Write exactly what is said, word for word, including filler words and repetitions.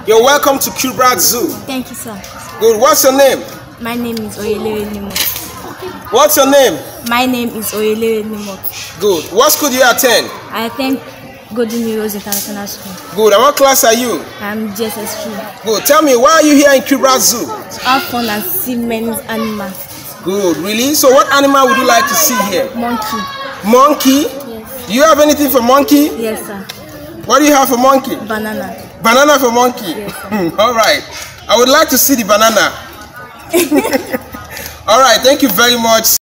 You're welcome to Kubrat Zoo. Thank you, sir. Good. What's your name? My name is Oyelere Nimot. What's your name? My name is Oyelere Nimot. Good. What school do you attend? I attend Goldy International School. Good. And what class are you? I'm G S S three. Good. Tell me, why are you here in Kubrat Zoo? To have fun and see many animals. Good. Really? So what animal would you like to see here? Monkey. Monkey? Yes. Do you have anything for monkey? Yes, sir. What do you have for monkey? Banana. Banana for monkey? Yes, sir. All right. I would like to see the banana. All right. Thank you very much.